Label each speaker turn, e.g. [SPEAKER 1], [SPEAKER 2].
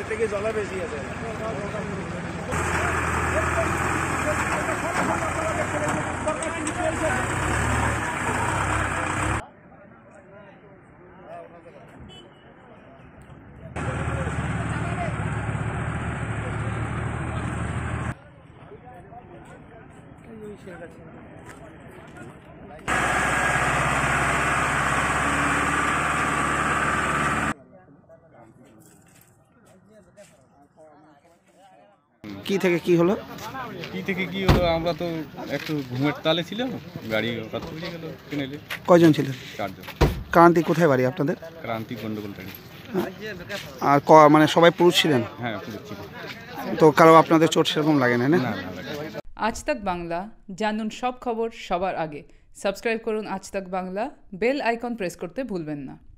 [SPEAKER 1] থেকে জলা বেশি আছে।
[SPEAKER 2] কি থেকে কি হলো?
[SPEAKER 3] আমরা তো একটু ঘুমের তালে ছিলাম, গাড়ি হঠাৎ উড়ে গেল কেনেলে।
[SPEAKER 2] কয়জন ছিলেন?
[SPEAKER 3] 4 জন।
[SPEAKER 2] ক্রান্তি কোথায় বাড়ি আপনাদের?
[SPEAKER 3] ক্রান্তি গন্ডগোল গাড়ি।
[SPEAKER 2] আর মানে সবাই পুরুষ ছিলেন?
[SPEAKER 3] হ্যাঁ, পুরো ছিল।
[SPEAKER 2] তো কারো আপনাদের চোট সেরকম লাগে না?
[SPEAKER 3] না না।
[SPEAKER 4] আজ তাক বাংলা, জানুন সব খবর সবার আগে। সাবস্ক্রাইব করুন আজ তাক বাংলা, বেল আইকন প্রেস করতে ভুলবেন না।